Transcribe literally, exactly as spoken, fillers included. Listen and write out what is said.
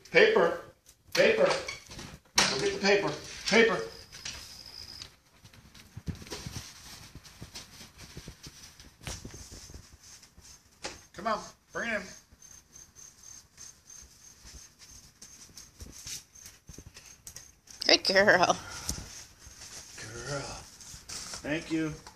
Paper. Paper. Go get the paper. Paper. Come on. Bring it in. Good girl. Girl. Thank you.